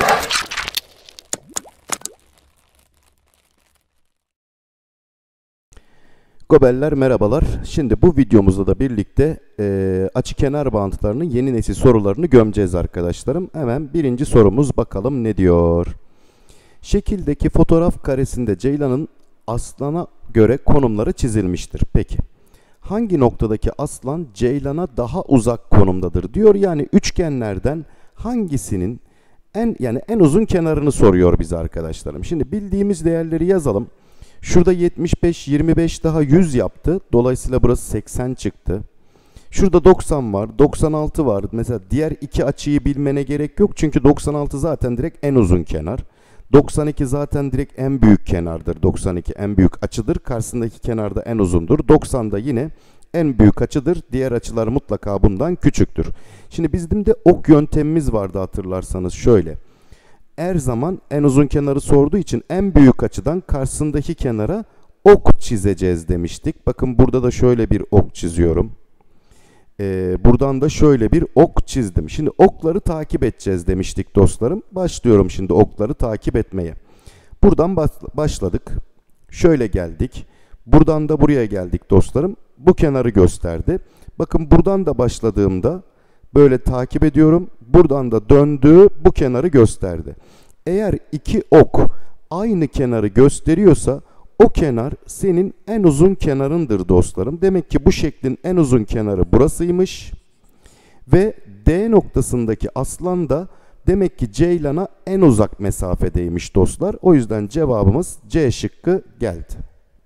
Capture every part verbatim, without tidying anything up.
Gobeller merhabalar. Şimdi bu videomuzda da birlikte e, açıkenar bağıntılarının yeni nesil sorularını gömeceğiz arkadaşlarım. Hemen birinci sorumuz, bakalım ne diyor. Şekildeki fotoğraf karesinde Ceylan'ın aslana göre konumları çizilmiştir. Peki hangi noktadaki aslan Ceylan'a daha uzak konumdadır diyor. Yani üçgenlerden hangisinin en yani en uzun kenarını soruyor bize arkadaşlarım. Şimdi bildiğimiz değerleri yazalım. Şurada yetmiş beş, yirmi beş daha yüz yaptı. Dolayısıyla burası seksen çıktı. Şurada doksan var, doksan altı var. Mesela diğer iki açıyı bilmene gerek yok. Çünkü doksan altı zaten direkt en uzun kenar. doksan iki zaten direkt en büyük kenardır. doksan iki en büyük açıdır. Karşısındaki kenarda en uzundur. doksan da yine en büyük açıdır. Diğer açılar mutlaka bundan küçüktür. Şimdi bizim de ok yöntemimiz vardı hatırlarsanız, şöyle. Her zaman en uzun kenarı sorduğu için en büyük açıdan karşısındaki kenara ok çizeceğiz demiştik. Bakın burada da şöyle bir ok çiziyorum. Ee, buradan da şöyle bir ok çizdim. Şimdi okları takip edeceğiz demiştik dostlarım. Başlıyorum şimdi okları takip etmeye. Buradan başladık. Şöyle geldik. Buradan da buraya geldik dostlarım. Bu kenarı gösterdi. Bakın buradan da başladığımda böyle takip ediyorum. Buradan da döndüğü bu kenarı gösterdi. Eğer iki ok aynı kenarı gösteriyorsa o kenar senin en uzun kenarındır dostlarım. Demek ki bu şeklin en uzun kenarı burasıymış. Ve D noktasındaki aslan da demek ki Ceylan'a en uzak mesafedeymiş dostlar. O yüzden cevabımız C şıkkı geldi.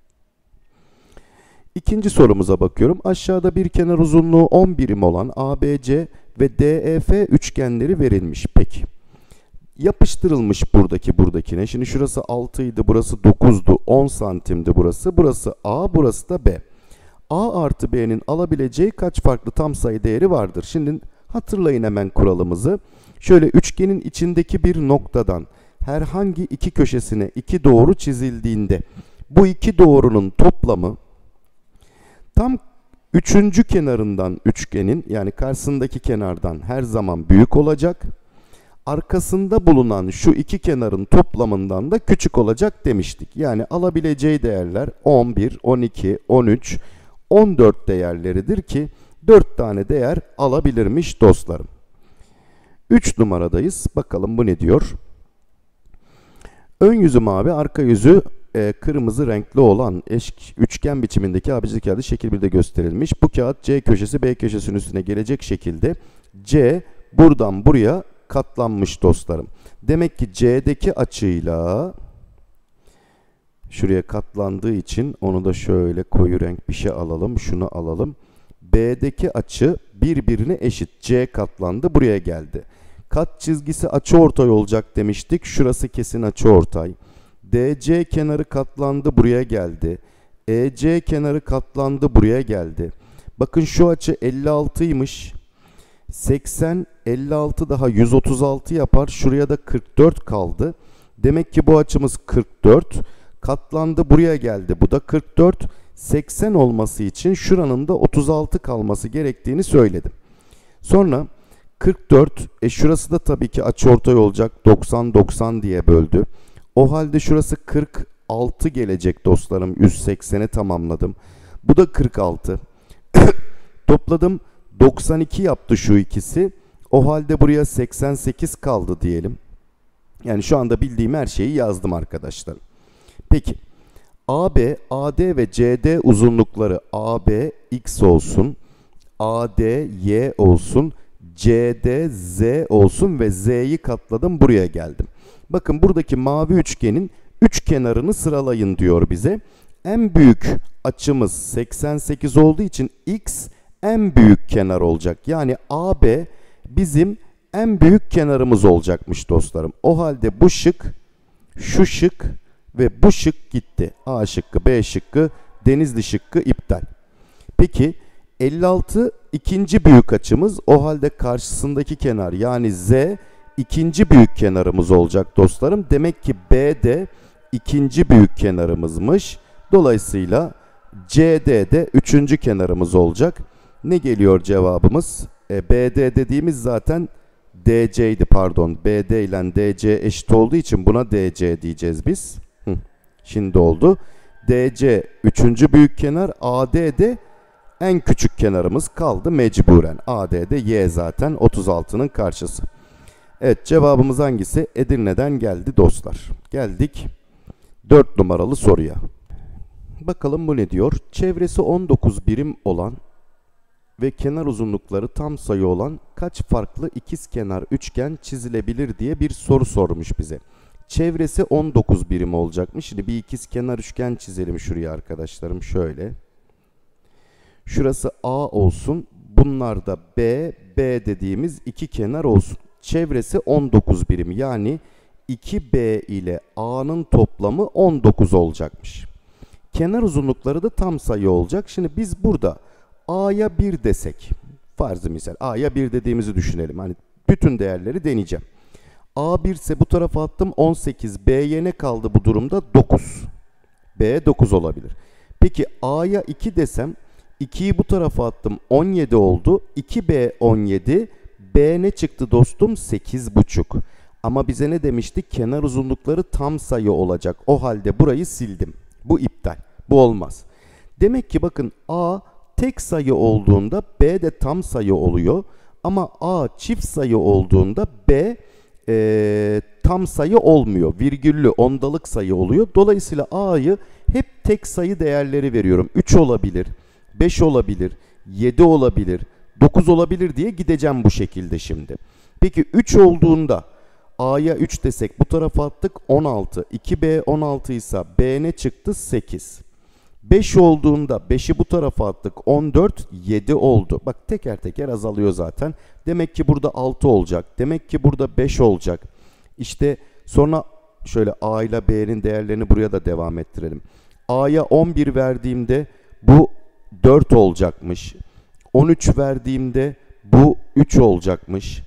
İkinci sorumuza bakıyorum. Aşağıda bir kenar uzunluğu on birim olan A B C ve D E F üçgenleri verilmiş. Peki. Yapıştırılmış buradaki buradakine. Şimdi şurası altı idi, burası dokuzdu, on santimdi burası. Burası A, burası da B. A artı B'nin alabileceği kaç farklı tam sayı değeri vardır? Şimdi hatırlayın hemen kuralımızı. Şöyle üçgenin içindeki bir noktadan herhangi iki köşesine iki doğru çizildiğinde bu iki doğrunun toplamı tam üçüncü kenarından üçgenin, yani karşısındaki kenardan her zaman büyük olacak. Arkasında bulunan şu iki kenarın toplamından da küçük olacak demiştik. Yani alabileceği değerler on bir, on iki, on üç, on dört değerleridir ki dört tane değer alabilirmiş dostlarım. üç numaradayız. Bakalım bu ne diyor? Ön yüzü mavi, arka yüzü e, kırmızı renkli olan eş, üçgen biçimindeki A B C kağıdı şekil birde gösterilmiş. Bu kağıt C köşesi B köşesinin üstüne gelecek şekilde C buradan buraya katlanmış dostlarım. Demek ki C'deki açıyla şuraya katlandığı için onu da şöyle koyu renk bir şey alalım. Şunu alalım. B'deki açı birbirine eşit. C katlandı, buraya geldi. Kat çizgisi açıortay olacak demiştik. Şurası kesin açıortay. D C kenarı katlandı, buraya geldi. E C kenarı katlandı, buraya geldi. Bakın şu açı elli altıymış. seksen, elli altı daha yüz otuz altı yapar. Şuraya da kırk dört kaldı. Demek ki bu açımız kırk dört. Katlandı, buraya geldi. Bu da kırk dört. seksen olması için şuranın da otuz altı kalması gerektiğini söyledim. Sonra kırk dört, e şurası da tabii ki açıortay olacak. doksan, doksan diye böldü. O halde şurası kırk altı gelecek dostlarım. yüz sekseni tamamladım. Bu da kırk altı. Topladım. doksan iki yaptı şu ikisi. O halde buraya seksen sekiz kaldı diyelim. Yani şu anda bildiğim her şeyi yazdım arkadaşlar. Peki. A B, A D ve C D uzunlukları A B X olsun. A D Y olsun. C D Z olsun ve Z'yi katladım, buraya geldim. Bakın buradaki mavi üçgenin üç kenarını sıralayın diyor bize. En büyük açımız seksen sekiz olduğu için X en büyük kenar olacak. Yani A B bizim en büyük kenarımız olacakmış dostlarım. O halde bu şık, şu şık ve bu şık gitti. A şıkkı, B şıkkı, Denizli şıkkı iptal. Peki elli altı ikinci büyük açımız. O halde karşısındaki kenar yani Z ikinci büyük kenarımız olacak dostlarım. Demek ki B de ikinci büyük kenarımızmış. Dolayısıyla C D de üçüncü kenarımız olacak. Ne geliyor cevabımız? E, B D dediğimiz zaten D C'ydi pardon. B D ile D C eşit olduğu için buna D C diyeceğiz biz. Hı, şimdi oldu. D C üçüncü büyük kenar, A D de en küçük kenarımız kaldı mecburen. A D de Y zaten otuz altının karşısı. Evet, cevabımız hangisi? Edirne'den geldi dostlar. Geldik dört numaralı soruya. Bakalım bu ne diyor? Çevresi on dokuz birim olan ve kenar uzunlukları tam sayı olan kaç farklı ikizkenar üçgen çizilebilir diye bir soru sormuş bize. Çevresi on dokuz birim olacakmış. Şimdi bir ikizkenar üçgen çizelim şuraya arkadaşlarım. Şöyle. Şurası A olsun. Bunlar da B, B dediğimiz iki kenar olsun. Çevresi on dokuz birim. Yani iki B ile A'nın toplamı on dokuz olacakmış. Kenar uzunlukları da tam sayı olacak. Şimdi biz burada A'ya bir desek, farzı misal A'ya bir dediğimizi düşünelim. Hani bütün değerleri deneyeceğim. A bir ise bu tarafa attım on sekiz. B'ye ne kaldı bu durumda? dokuz. B dokuz olabilir. Peki A'ya iki desem, ikiyi bu tarafa attım on yedi oldu. iki B on yedi. B ne çıktı dostum? sekiz buçuk. Ama bize ne demiştik? Kenar uzunlukları tam sayı olacak. O halde burayı sildim. Bu iptal. Bu olmaz. Demek ki bakın A tek sayı olduğunda B de tam sayı oluyor. Ama A çift sayı olduğunda B e, tam sayı olmuyor. Virgüllü ondalık sayı oluyor. Dolayısıyla A'yı hep tek sayı değerleri veriyorum. üç olabilir, beş olabilir, yedi olabilir, dokuz olabilir diye gideceğim bu şekilde şimdi. Peki üç olduğunda A'ya üç desek bu tarafa attık on altı. iki B on altı ise B ne çıktı? sekiz. beş olduğunda beşi bu tarafa attık on dört, yedi oldu. Bak teker teker azalıyor zaten. Demek ki burada altı olacak. Demek ki burada beş olacak. İşte sonra şöyle A ile B'nin değerlerini buraya da devam ettirelim. A'ya on bir verdiğimde bu dört olacakmış. on üç verdiğimde bu üç olacakmış.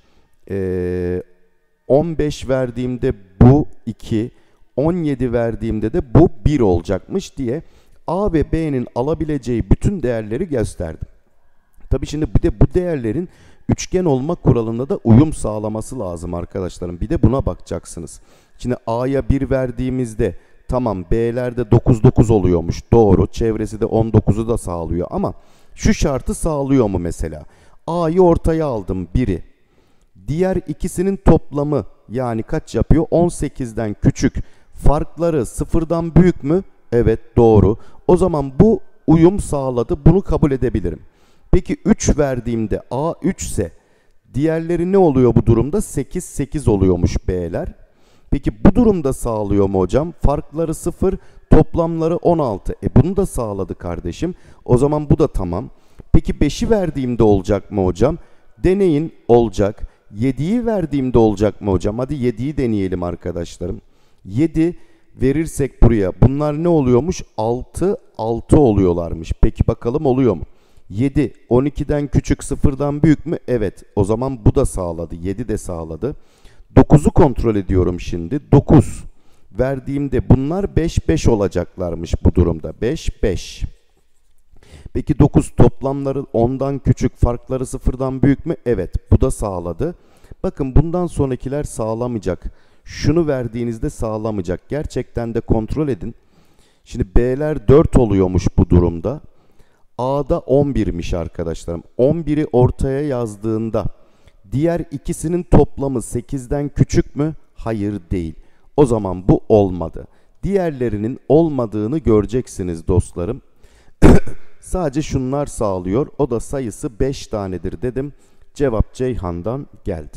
Ee, on beş verdiğimde bu iki. on yedi verdiğimde de bu bir olacakmış diye A ve B'nin alabileceği bütün değerleri gösterdim. Tabii şimdi bir de bu değerlerin üçgen olma kuralında da uyum sağlaması lazım arkadaşlarım. Bir de buna bakacaksınız. Şimdi A'ya bir verdiğimizde tamam B'lerde dokuz dokuz oluyormuş. Doğru. Çevresi de on dokuzu da sağlıyor ama şu şartı sağlıyor mu mesela? A'yı ortaya aldım biri. Diğer ikisinin toplamı yani kaç yapıyor? on sekizden küçük. Farkları sıfırdan büyük mü? Evet doğru. O zaman bu uyum sağladı. Bunu kabul edebilirim. Peki üç verdiğimde A üç ise diğerleri ne oluyor bu durumda? sekiz sekiz oluyormuş B'ler. Peki bu durumda sağlıyor mu hocam? Farkları sıfır, toplamları on altı. E bunu da sağladı kardeşim. O zaman bu da tamam. Peki beşi verdiğimde olacak mı hocam? Deneyin, olacak. yediyi verdiğimde olacak mı hocam? Hadi yediyi deneyelim arkadaşlarım. yedi verirsek buraya bunlar ne oluyormuş? altı, altı oluyorlarmış. Peki bakalım oluyor mu? yedi, on ikiden küçük, sıfırdan büyük mü? Evet. O zaman bu da sağladı. yedi de sağladı. dokuzu kontrol ediyorum şimdi. dokuz verdiğimde bunlar beş, beş olacaklarmış bu durumda. beş, beş. Peki dokuz toplamları ondan küçük, farkları sıfırdan büyük mü? Evet. Bu da sağladı. Bakın bundan sonrakiler sağlamayacak. Şunu verdiğinizde sağlamayacak. Gerçekten de kontrol edin. Şimdi B'ler dört oluyormuş bu durumda. A'da on birmiş arkadaşlarım. on biri ortaya yazdığında diğer ikisinin toplamı sekizden küçük mü? Hayır değil. O zaman bu olmadı. Diğerlerinin olmadığını göreceksiniz dostlarım. Sadece şunlar sağlıyor. O da sayısı beş tanedir dedim. Cevap Ceyhan'dan geldi.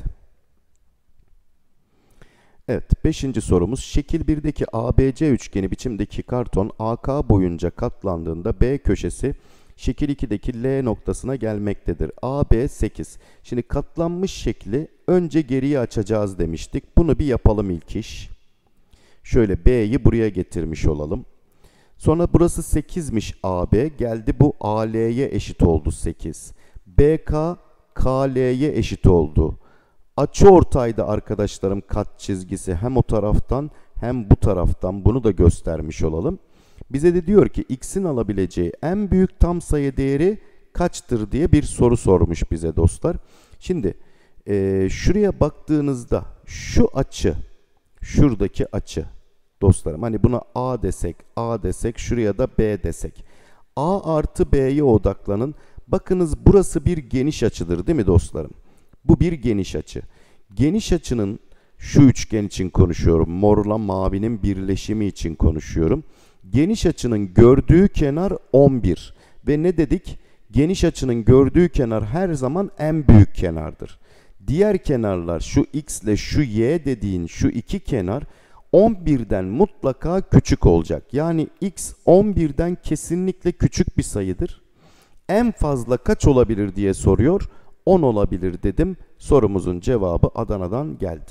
Evet, beşinci sorumuz. Şekil birdeki A B C üçgeni biçimdeki karton A K boyunca katlandığında B köşesi şekil ikideki L noktasına gelmektedir. A B sekiz. Şimdi katlanmış şekli önce geriye açacağız demiştik. Bunu bir yapalım ilk iş. Şöyle B'yi buraya getirmiş olalım. Sonra burası sekizmiş A B. Geldi bu A L'ye eşit oldu sekiz. B K, K L'ye eşit oldu. Açıortayda arkadaşlarım kat çizgisi hem o taraftan hem bu taraftan, bunu da göstermiş olalım. Bize de diyor ki x'in alabileceği en büyük tam sayı değeri kaçtır diye bir soru sormuş bize dostlar. Şimdi Ee, şuraya baktığınızda şu açı, şuradaki açı dostlarım, hani buna A desek, A desek, şuraya da B desek. A artı B'ye odaklanın. Bakınız burası bir geniş açıdır değil mi dostlarım? Bu bir geniş açı. Geniş açının, şu üçgen için konuşuyorum, morla mavinin birleşimi için konuşuyorum. Geniş açının gördüğü kenar on bir ve ne dedik? Geniş açının gördüğü kenar her zaman en büyük kenardır. Diğer kenarlar, şu x ile şu y dediğin şu iki kenar on birden mutlaka küçük olacak. Yani x on birden kesinlikle küçük bir sayıdır. En fazla kaç olabilir diye soruyor. on olabilir dedim. Sorumuzun cevabı Adana'dan geldi.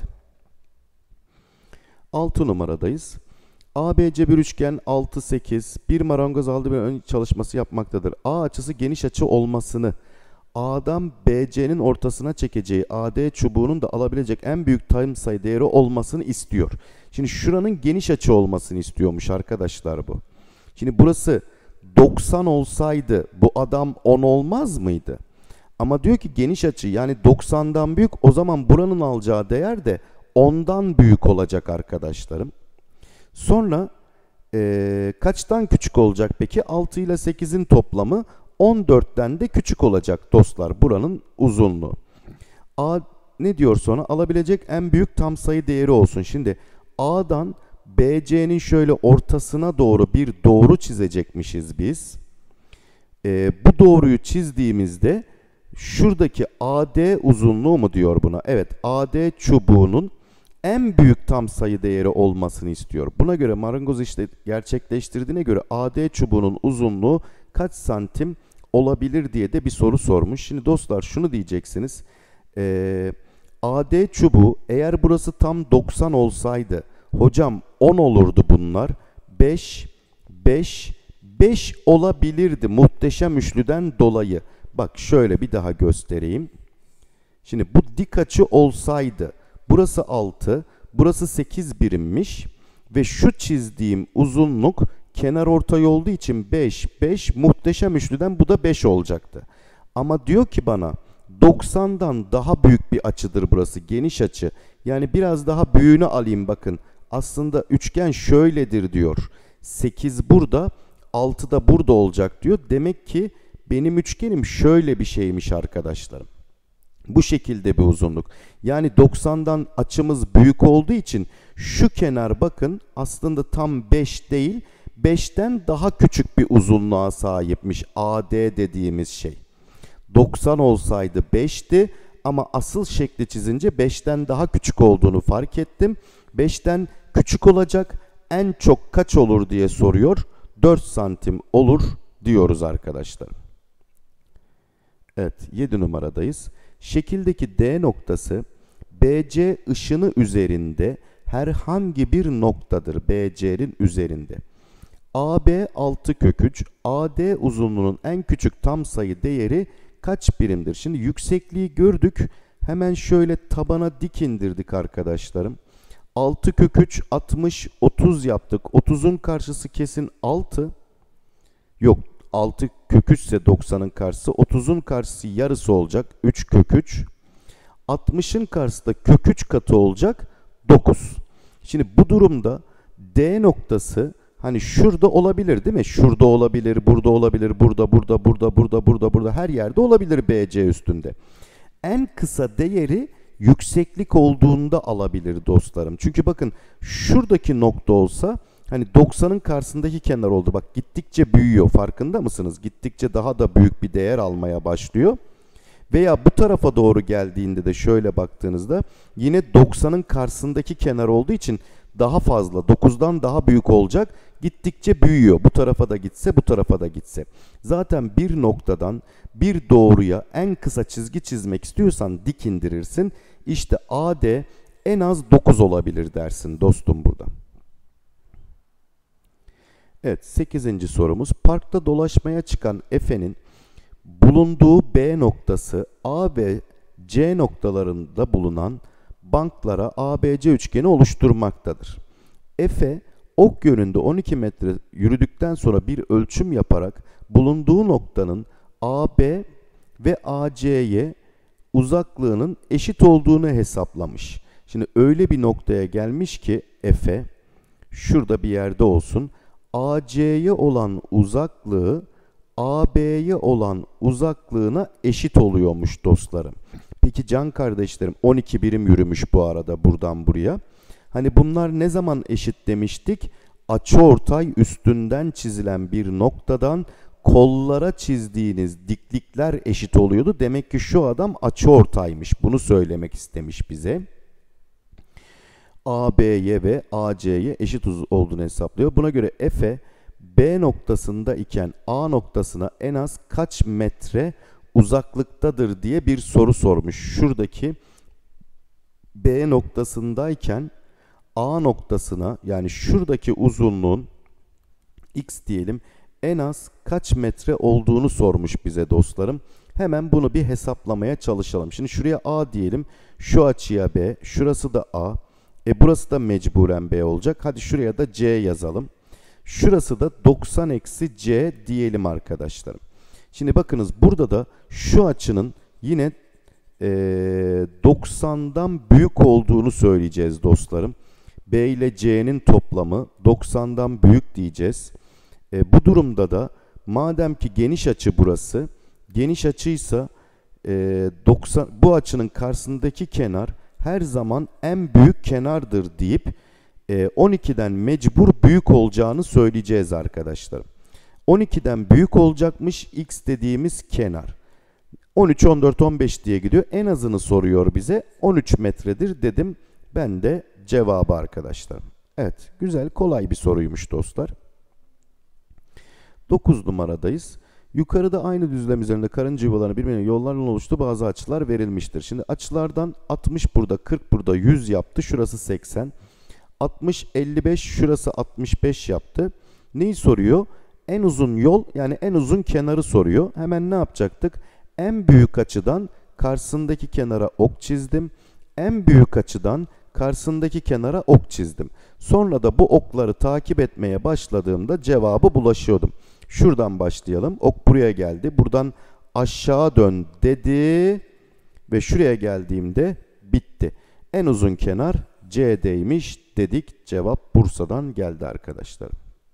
altı numaradayız. A B C bir üçgen altı sekiz. Bir marangoz aldı bir ön çalışması yapmaktadır. A açısı geniş açı olmasını, A'dan B C'nin ortasına çekeceği A D çubuğunun da alabilecek en büyük tam sayı değeri olmasını istiyor. Şimdi şuranın geniş açı olmasını istiyormuş arkadaşlar bu. Şimdi burası doksan olsaydı bu adam on olmaz mıydı? Ama diyor ki geniş açı, yani doksandan büyük, o zaman buranın alacağı değer de ondan büyük olacak arkadaşlarım. Sonra ee, kaçtan küçük olacak peki? altı ile sekizin toplamı on dörtten de küçük olacak dostlar buranın uzunluğu. A ne diyor sonra? Alabilecek en büyük tam sayı değeri olsun. Şimdi A'dan B C'nin şöyle ortasına doğru bir doğru çizecekmişiz biz. Ee, bu doğruyu çizdiğimizde şuradaki A D uzunluğu mu diyor buna? Evet, A D çubuğunun en büyük tam sayı değeri olmasını istiyor. Buna göre marangoz işte gerçekleştirdiğine göre A D çubuğunun uzunluğu kaç santim olabilir diye de bir soru sormuş. Şimdi dostlar şunu diyeceksiniz. Ee, A D çubuğu eğer burası tam doksan olsaydı hocam on olurdu bunlar. beş, beş, beş olabilirdi muhteşem üçlüden dolayı. Bak şöyle bir daha göstereyim. Şimdi bu dik açı olsaydı burası altı, burası sekiz birimmiş ve şu çizdiğim uzunluk kenarortay olduğu için beş, beş, muhteşem üçlüden bu da beş olacaktı. Ama diyor ki bana doksandan daha büyük bir açıdır burası, geniş açı. Yani biraz daha büyüğünü alayım bakın. Aslında üçgen şöyledir diyor. sekiz burada, altı da burada olacak diyor. Demek ki benim üçgenim şöyle bir şeymiş arkadaşlarım. Bu şekilde bir uzunluk. Yani doksandan açımız büyük olduğu için şu kenar bakın aslında tam beş değil, beşten daha küçük bir uzunluğa sahipmiş A D dediğimiz şey. doksan olsaydı beşti ama asıl şekli çizince beşten daha küçük olduğunu fark ettim. beşten küçük olacak, en çok kaç olur diye soruyor. dört santim olur diyoruz arkadaşlar. Evet, yedi numaradayız. Şekildeki D noktası B C ışını üzerinde herhangi bir noktadır. B C'nin üzerinde. A B altı kök üç, A D uzunluğunun en küçük tam sayı değeri kaç birimdir? Şimdi yüksekliği gördük. Hemen şöyle tabana dik indirdik arkadaşlarım. altı kök üç, altmış, otuz yaptık. otuzun karşısı kesin altı. Yok, altı kök üç ise doksanın karşısı. otuzun karşısı yarısı olacak. üç kök üç. altmışın karşısı da kök üç katı olacak. dokuz. Şimdi bu durumda D noktası hani şurada olabilir değil mi? Şurada olabilir, burada olabilir, burada, burada, burada, burada, burada, burada, her yerde olabilir B C üstünde. En kısa değeri yükseklik olduğunda alabilir dostlarım. Çünkü bakın şuradaki nokta olsa hani doksanın karşısındaki kenar oldu. Bak gittikçe büyüyor, farkında mısınız? Gittikçe daha da büyük bir değer almaya başlıyor. Veya bu tarafa doğru geldiğinde de şöyle baktığınızda yine doksanın karşısındaki kenar olduğu için daha fazla, dokuzdan daha büyük olacak. Gittikçe büyüyor. Bu tarafa da gitse, bu tarafa da gitse. Zaten bir noktadan bir doğruya en kısa çizgi çizmek istiyorsan dik indirirsin. İşte A D en az dokuz olabilir dersin dostum burada. Evet, sekizinci sorumuz. Parkta dolaşmaya çıkan Efe'nin bulunduğu B noktası A ve C noktalarında bulunan banklara A B C üçgeni oluşturmaktadır. Efe ok yönünde on iki metre yürüdükten sonra bir ölçüm yaparak bulunduğu noktanın A B ve A C'ye uzaklığının eşit olduğunu hesaplamış. Şimdi öyle bir noktaya gelmiş ki F'e şurada bir yerde olsun. A C'ye olan uzaklığı A B'ye olan uzaklığına eşit oluyormuş dostlarım. Peki can kardeşlerim, on iki birim yürümüş bu arada buradan buraya. Hani bunlar ne zaman eşit demiştik? Açıortay üstünden çizilen bir noktadan kollara çizdiğiniz diklikler eşit oluyordu. Demek ki şu adam açıortaymış. Bunu söylemek istemiş bize. A B'ye ve A C'ye eşit olduğunu hesaplıyor. Buna göre F'e B noktasında iken A noktasına en az kaç metre uzaklıktadır diye bir soru sormuş. Şuradaki B noktasındayken A noktasına, yani şuradaki uzunluğun x diyelim, en az kaç metre olduğunu sormuş bize dostlarım. Hemen bunu bir hesaplamaya çalışalım. Şimdi şuraya A diyelim. Şu açıya B. Şurası da A. E burası da mecburen B olacak. Hadi şuraya da C yazalım. Şurası da doksan eksi C diyelim arkadaşlarım. Şimdi bakınız burada da şu açının yine e, doksandan büyük olduğunu söyleyeceğiz dostlarım. B ile C'nin toplamı doksandan büyük diyeceğiz. E, bu durumda da madem ki geniş açı burası, geniş açıysa e, doksan, bu açının karşısındaki kenar her zaman en büyük kenardır deyip e, on ikiden mecbur büyük olacağını söyleyeceğiz arkadaşlarım. on ikiden büyük olacakmış x dediğimiz kenar. on üç, on dört, on beş diye gidiyor. En azını soruyor bize. on üç metredir dedim. Ben de cevabı arkadaşlarım. Evet, güzel, kolay bir soruymuş dostlar. dokuz numaradayız. Yukarıda aynı düzlem üzerinde karınca yuvalarını birbirine yollarla oluştu bazı açılar verilmiştir. Şimdi açılardan altmış burada, kırk burada, yüz yaptı. Şurası seksen. altmış, elli beş, şurası altmış beş yaptı. Neyi soruyor? En uzun yol, yani en uzun kenarı soruyor. Hemen ne yapacaktık? En büyük açıdan karşısındaki kenara ok çizdim. En büyük açıdan karşısındaki kenara ok çizdim. Sonra da bu okları takip etmeye başladığımda cevabı bulaşıyordum. Şuradan başlayalım. Ok buraya geldi. Buradan aşağı dön dedi. Ve şuraya geldiğimde bitti. En uzun kenar C D'ymiş dedik. Cevap Bursa'dan geldi arkadaşlar.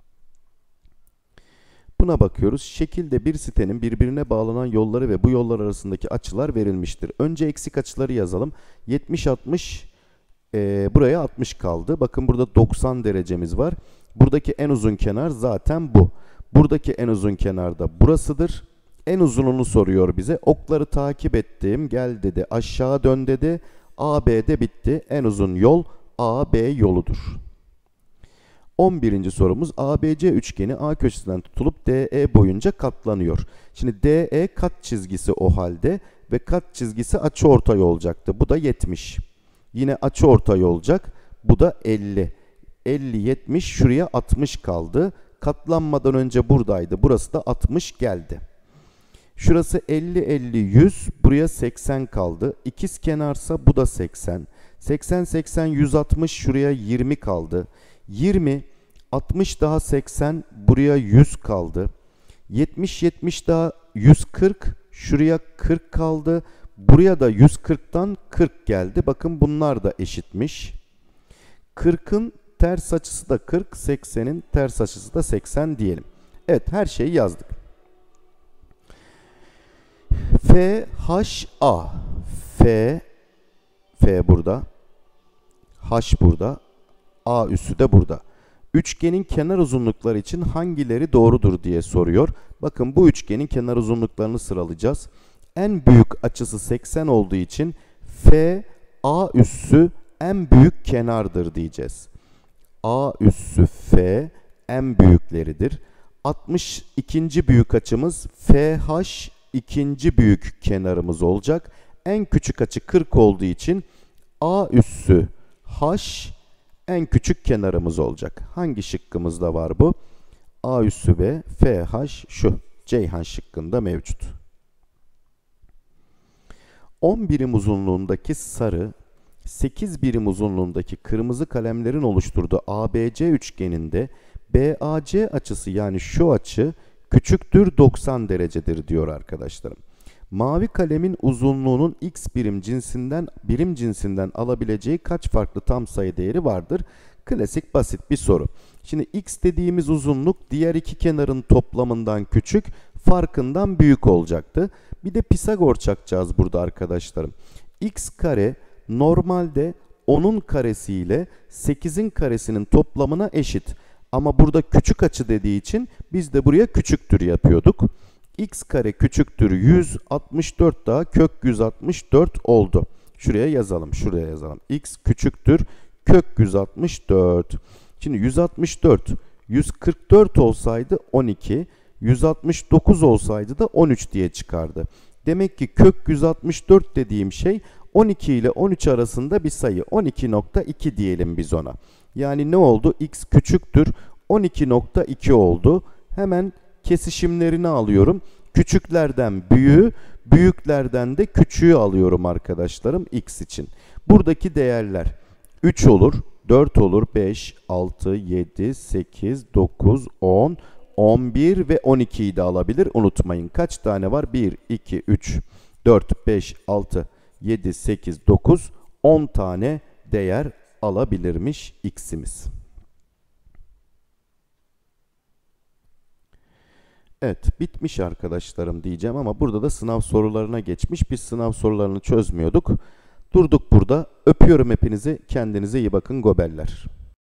Buna bakıyoruz. Şekilde bir sitenin birbirine bağlanan yolları ve bu yollar arasındaki açılar verilmiştir. Önce eksik açıları yazalım. yetmiş, altmış, e, buraya altmış kaldı. Bakın burada doksan derecemiz var. Buradaki en uzun kenar zaten bu. Buradaki en uzun kenar da burasıdır. En uzununu soruyor bize. Okları takip ettim. Gel dedi. Aşağı dön dedi. A B'de bitti. En uzun yol A B yoludur. on birinci sorumuz A B C üçgeni A köşesinden tutulup D E boyunca katlanıyor. Şimdi D E kat çizgisi o halde ve kat çizgisi açıortay olacaktı. Bu da yetmiş. Yine açıortay olacak. Bu da elli. elli, yetmiş, şuraya altmış kaldı. Katlanmadan önce buradaydı. Burası da altmış geldi. Şurası elli, elli, yüz. Buraya seksen kaldı. İkiz kenarsa bu da seksen. seksen, seksen, yüz altmış. Şuraya yirmi kaldı. yirmi, altmış daha seksen. Buraya yüz kaldı. yetmiş, yetmiş daha yüz kırk. Şuraya kırk kaldı. Buraya da yüz kırktan kırk geldi. Bakın bunlar da eşitmiş. kırkın ters açısı da kırk, seksenin ters açısı da seksen diyelim. Evet, her şeyi yazdık. F H A. F F burada. H burada. A üssü de burada. Üçgenin kenar uzunlukları için hangileri doğrudur diye soruyor. Bakın bu üçgenin kenar uzunluklarını sıralayacağız. En büyük açısı seksen olduğu için F A üssü en büyük kenardır diyeceğiz. A üssü F en büyükleridir. altmış ikinci büyük açımız F H ikinci büyük kenarımız olacak. En küçük açı kırk olduğu için A üssü H en küçük kenarımız olacak. Hangi şıkkımızda var bu? A üssü B, F H şu. Ceyhan şıkkında mevcut. on birim uzunluğundaki sarı, sekiz birim uzunluğundaki kırmızı kalemlerin oluşturduğu A B C üçgeninde B A C açısı, yani şu açı küçüktür doksan derecedir diyor arkadaşlarım. Mavi kalemin uzunluğunun x birim cinsinden birim cinsinden alabileceği kaç farklı tam sayı değeri vardır? Klasik basit bir soru. Şimdi x dediğimiz uzunluk diğer iki kenarın toplamından küçük, farkından büyük olacaktı. Bir de Pisagor çakacağız burada arkadaşlarım. X kare normalde onun karesi ile sekizin karesinin toplamına eşit. Ama burada küçük açı dediği için biz de buraya küçüktür yapıyorduk. X kare küçüktür yüz altmış dört daha kök yüz altmış dört oldu. Şuraya yazalım, şuraya yazalım. X küçüktür kök yüz altmış dört. Şimdi yüz altmış dört, yüz kırk dört olsaydı on iki, yüz altmış dokuz olsaydı da on üç diye çıkardı. Demek ki kök yüz altmış dört dediğim şey on iki ile on üç arasında bir sayı. on iki nokta iki diyelim biz ona. Yani ne oldu? X küçüktür on iki nokta iki oldu. Hemen kesişimlerini alıyorum. Küçüklerden büyüğü, büyüklerden de küçüğü alıyorum arkadaşlarım x için. Buradaki değerler üç olur, dört olur, beş, altı, yedi, sekiz, dokuz, on, on bir ve on ikiyi de alabilir. Unutmayın kaç tane var? bir, iki, üç, dört, beş, altı, yedi, sekiz, dokuz, on tane değer alabilirmiş x'imiz. Evet, bitmiş arkadaşlarım diyeceğim ama burada da sınav sorularına geçmiş. Biz sınav sorularını çözmüyorduk. Durduk burada. Öpüyorum hepinizi. Kendinize iyi bakın gobeller.